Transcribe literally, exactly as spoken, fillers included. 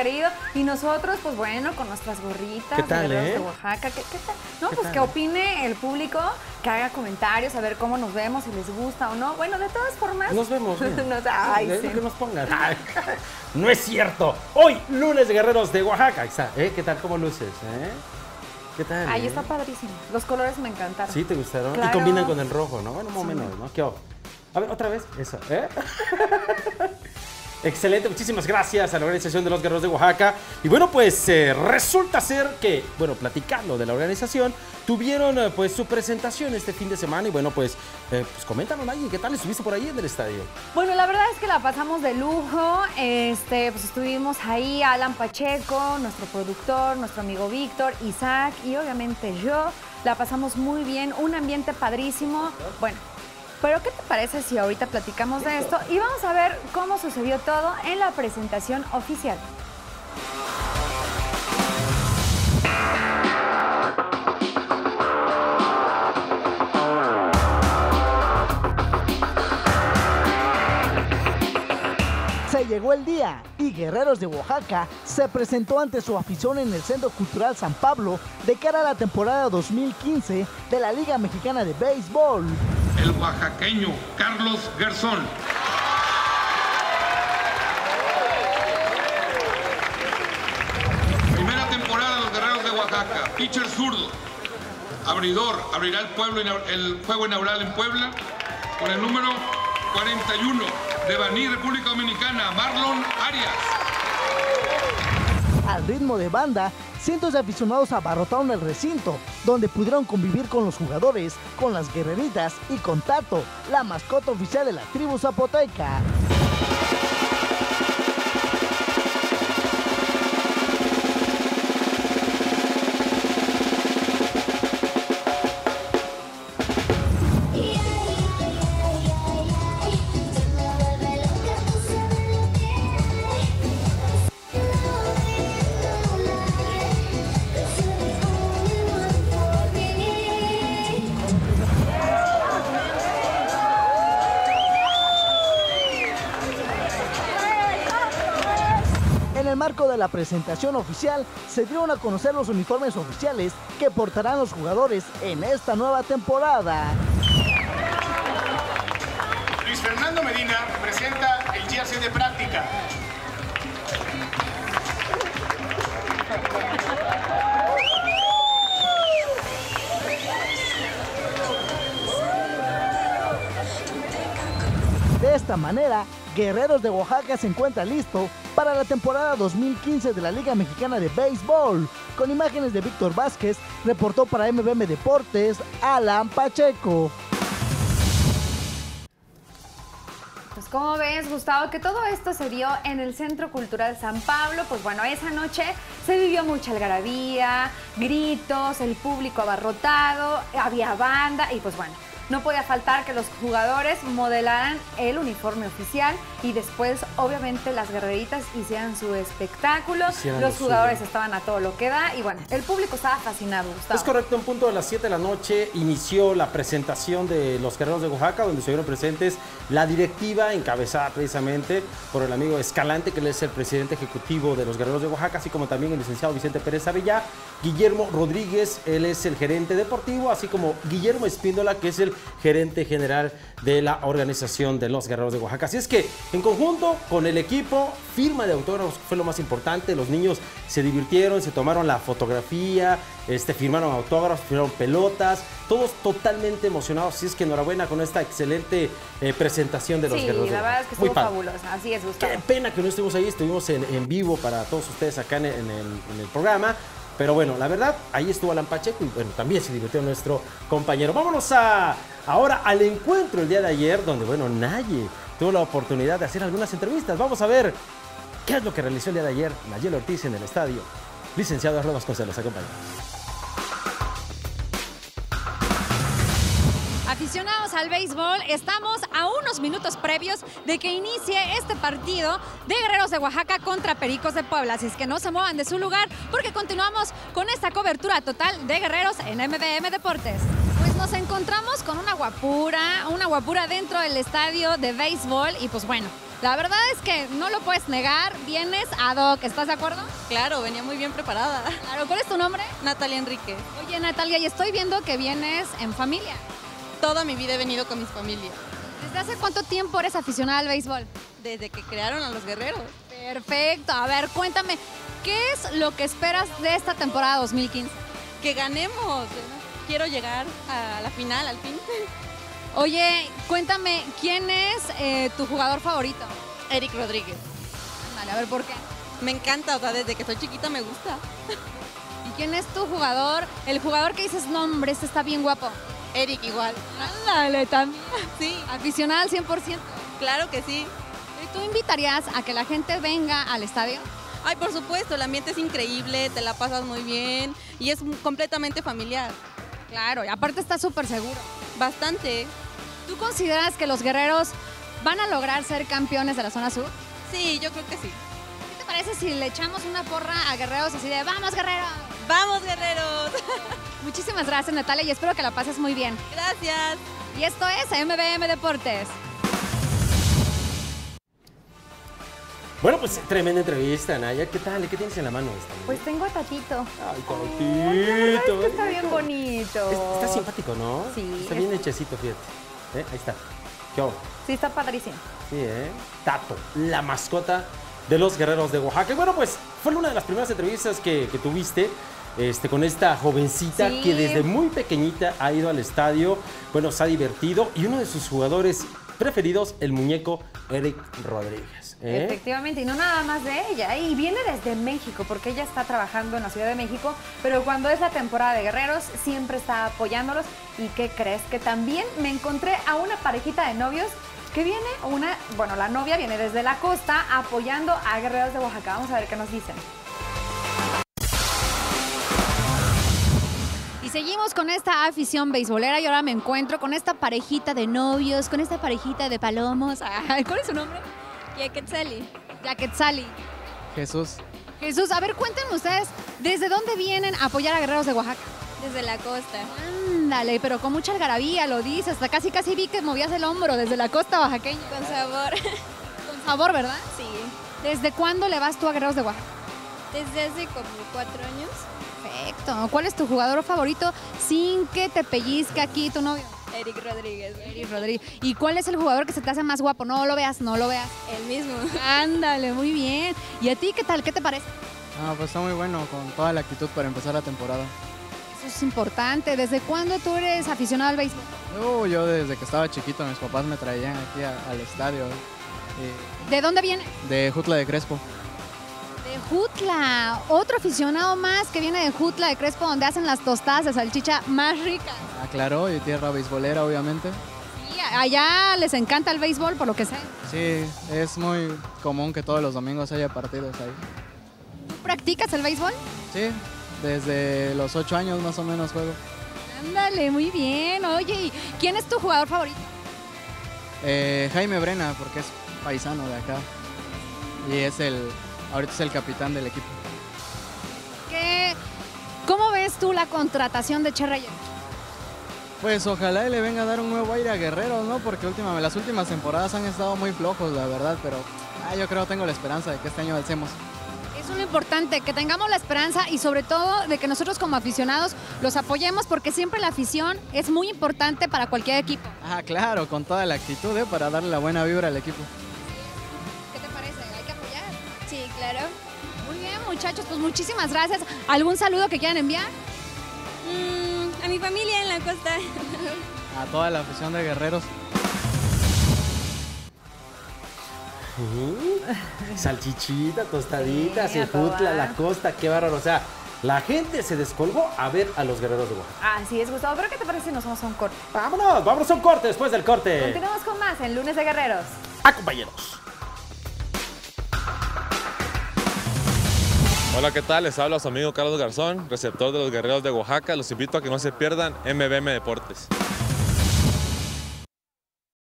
querido. Y nosotros, pues bueno, con nuestras gorritas ¿Qué tal, de Guerreros eh? de Oaxaca. ¿Qué, qué tal? No, ¿Qué pues tal? que opine el público, que haga comentarios, a ver cómo nos vemos, si les gusta o no. Bueno, de todas formas. Nos vemos. nos, ay, es sí. lo que nos pongan. Ay, no es cierto. Hoy, lunes de Guerreros de Oaxaca. Ahí está, ¿eh? ¿Qué tal? ¿Cómo luces? ¿Eh? ¿Qué tal? Ay, eh? está padrísimo. Los colores me encantaron. ¿Sí te gustaron? Claro. Y combinan con el rojo, ¿no? Bueno, más o Sí. menos, ¿no? ¿Qué hago? A ver, otra vez. Eso, ¿eh? Excelente, muchísimas gracias a la organización de los Guerreros de Oaxaca. Y bueno, pues eh, resulta ser que, bueno, platicando de la organización, tuvieron eh, pues su presentación este fin de semana. Y bueno, pues, eh, pues coméntanos, Maggie, ¿qué tal estuviste por ahí en el estadio? Bueno, la verdad es que la pasamos de lujo. Este, pues estuvimos ahí, Alan Pacheco, nuestro productor, nuestro amigo Víctor, Isaac y obviamente yo. La pasamos muy bien, un ambiente padrísimo. Bueno, pero ¿qué te parece si ahorita platicamos de esto? Y vamos a ver cómo sucedió todo en la presentación oficial. Se llegó el día y Guerreros de Oaxaca se presentó ante su afición en el Centro Cultural San Pablo de cara a la temporada dos mil quince de la Liga Mexicana de Béisbol. El oaxaqueño Carlos Garzón. Primera temporada de los Guerreros de Oaxaca. Pitcher zurdo. Abridor. Abrirá el, pueblo, el juego inaugural en Puebla con el número cuarenta y uno de Baní, República Dominicana, Marlon Arias. Al ritmo de banda, cientos de aficionados abarrotaron el recinto, donde pudieron convivir con los jugadores, con las guerreritas y con Tato, la mascota oficial de la tribu zapoteca. En el marco de la presentación oficial, se dieron a conocer los uniformes oficiales que portarán los jugadores en esta nueva temporada. Luis Fernando Medina presenta el jersey de práctica. De esta manera, Guerreros de Oaxaca se encuentra listo para la temporada dos mil quince de la Liga Mexicana de Béisbol. Con imágenes de Víctor Vázquez, reportó para M V M Deportes, Alan Pacheco. Pues como ves, Gustavo, que todo esto se dio en el Centro Cultural San Pablo. Pues bueno, esa noche se vivió mucha algarabía, gritos, el público abarrotado, había banda y pues bueno, no podía faltar que los jugadores modelaran el uniforme oficial y después, obviamente, las guerreritas hicieran su espectáculo. Hicieran los lo jugadores suyo. estaban a todo lo que da y bueno, el público estaba fascinado, Gustavo. Es correcto, en punto de las siete de la noche inició la presentación de los Guerreros de Oaxaca, donde estuvieron presentes la directiva encabezada precisamente por el amigo Escalante, que él es el presidente ejecutivo de los Guerreros de Oaxaca, así como también el licenciado Vicente Pérez Avellá, Guillermo Rodríguez, él es el gerente deportivo, así como Guillermo Espíndola, que es el gerente general de la organización de los Guerreros de Oaxaca. Así es que, en conjunto con el equipo, firma de autógrafos fue lo más importante. Los niños se divirtieron, se tomaron la fotografía, este, firmaron autógrafos, firmaron pelotas, todos totalmente emocionados. Así es que enhorabuena con esta excelente eh, presentación de los Sí, Guerreros de la Oaxaca. verdad es que Muy estuvo padre. fabulosa. Así es, Gustavo. Qué pena que no estuvimos ahí, estuvimos en, en vivo para todos ustedes acá en el, en el, en el programa. Pero bueno, la verdad, ahí estuvo Alan Pacheco y bueno, también se divirtió nuestro compañero. Vámonos a, ahora al encuentro el día de ayer, donde bueno, Naye tuvo la oportunidad de hacer algunas entrevistas. Vamos a ver qué es lo que realizó el día de ayer Nayeli Ortiz en el estadio. Licenciado Arlo Vasconcelos, acompaña. Aficionados al béisbol, estamos a unos minutos previos de que inicie este partido de Guerreros de Oaxaca contra Pericos de Puebla. Así es que no se muevan de su lugar porque continuamos con esta cobertura total de Guerreros en M V M Deportes. Pues nos encontramos con una guapura, una guapura dentro del estadio de béisbol y pues bueno, la verdad es que no lo puedes negar, vienes ad hoc, ¿estás de acuerdo? Claro, venía muy bien preparada. Claro, ¿cuál es tu nombre? Natalia Enrique. Oye, Natalia, y estoy viendo que vienes en familia. Toda mi vida he venido con mis familias. ¿Desde hace cuánto tiempo eres aficionada al béisbol? Desde que crearon a los guerreros. Perfecto, a ver, cuéntame, ¿qué es lo que esperas de esta temporada dos mil quince? Que ganemos. Quiero llegar a la final al fin. Oye, cuéntame, ¿quién es eh, tu jugador favorito? Eric Rodríguez. Vale, a ver, ¿por qué? Me encanta, o sea, desde que soy chiquita me gusta. ¿Y quién es tu jugador? El jugador que dices, no, hombre, este está bien guapo. Eric igual. Ándale, también. Sí, Aficionada al cien por ciento. claro que sí. ¿Y tú invitarías a que la gente venga al estadio? Ay, por supuesto, el ambiente es increíble, te la pasas muy bien y es completamente familiar. Claro, y aparte está súper seguro. Bastante. ¿Tú consideras que los guerreros van a lograr ser campeones de la zona sur? Sí, yo creo que sí. ¿Qué te parece si le echamos una porra a guerreros así de ¡vamos, guerreros! ¡Vamos, guerreros! Muchísimas gracias, Natalia, y espero que la pases muy bien. Gracias. Y esto es M B M Deportes. Bueno, pues tremenda entrevista, Naya. ¿Qué tal? ¿Qué tienes en la mano esta? Pues tengo a Tatito. Ay, Ay, la verdad es Tatito. que está bien bonito. Es- Está simpático, ¿no? Sí, Está es- bien hechecito, fíjate. ¿Eh? Ahí está. ¿Qué hago? Sí, está padrísimo. Sí, ¿eh? Tato, la mascota de los Guerreros de Oaxaca. Y bueno, pues fue una de las primeras entrevistas que, que tuviste este, con esta jovencita Sí. que desde muy pequeñita ha ido al estadio, bueno, se ha divertido y uno de sus jugadores preferidos, el muñeco Eric Rodríguez. ¿eh? Efectivamente, y no nada más de ella. Y viene desde México, porque ella está trabajando en la Ciudad de México, pero cuando es la temporada de guerreros, siempre está apoyándolos. ¿Y qué crees? Que también me encontré a una parejita de novios que viene, una, bueno, la novia viene desde la costa apoyando a Guerreros de Oaxaca. Vamos a ver qué nos dicen. Y seguimos con esta afición beisbolera y ahora me encuentro con esta parejita de novios, con esta parejita de palomos. Ay, ¿cuál es su nombre? Yaquetzali. Yaquetzali. Jesús, Jesús, a ver, cuéntenme ustedes, ¿desde dónde vienen a apoyar a Guerreros de Oaxaca? Desde la costa. Ándale, pero con mucha algarabía, lo dices, hasta casi casi vi que movías el hombro desde la costa oaxaqueña. Con sabor. Con sabor, ¿verdad? Sí. ¿Desde cuándo le vas tú a Guerreros de Oaxaca? Desde hace como cuatro años. Perfecto. ¿Cuál es tu jugador favorito sin que te pellizque aquí tu novio? Eric Rodríguez. Eric Rodríguez. ¿Y cuál es el jugador que se te hace más guapo? No lo veas, no lo veas. El mismo. Ándale, muy bien. ¿Y a ti qué tal? ¿Qué te parece? ah, pues está muy bueno, con toda la actitud para empezar la temporada. Eso es importante. ¿Desde cuándo tú eres aficionado al béisbol? Yo, yo desde que estaba chiquito, mis papás me traían aquí a- al estadio eh, ¿De dónde viene? de Jutla de Crespo. De Jutla. Otro aficionado más que viene de Jutla, de Crespo, donde hacen las tostadas de salchicha más ricas. Ah, claro, y tierra beisbolera, obviamente. Sí, allá les encanta el béisbol, por lo que sé. Sí, es muy común que todos los domingos haya partidos ahí. ¿Tú practicas el béisbol? Sí, desde los ocho años más o menos juego. Ándale, muy bien. Oye, ¿y quién es tu jugador favorito? Eh, Jaime Brena, porque es paisano de acá. Y es el, ahorita es el capitán del equipo. ¿Qué, ¿Cómo ves tú la contratación de Che Reyes? Pues ojalá y le venga a dar un nuevo aire a Guerreros, ¿no? Porque última, las últimas temporadas han estado muy flojos, la verdad, pero ah, yo creo tengo la esperanza de que este año alcemos. Es lo importante, que tengamos la esperanza y sobre todo de que nosotros como aficionados los apoyemos porque siempre la afición es muy importante para cualquier equipo. Ah, claro, con toda la actitud, ¿eh? Para darle la buena vibra al equipo. ¿Qué te parece? Hay que apoyar. Sí, claro. Muy bien, muchachos, pues muchísimas gracias. ¿Algún saludo que quieran enviar? Mm, a mi familia en la costa. A toda la afición de Guerreros. Mm, Salchichita, tostadita, Sí, a Jutla, toda. la costa, qué bárbaro. O sea, la gente se descolgó a ver a los Guerreros de Oaxaca. Así es, Gustavo. ¿Pero qué te parece si nos vamos a un corte? Vámonos, vámonos a un corte después del corte. Continuamos con más en Lunes de Guerreros. Ah, compañeros. Hola, ¿qué tal? Les habla su amigo Carlos Garzón, receptor de los Guerreros de Oaxaca. Los invito a que no se pierdan M B M Deportes.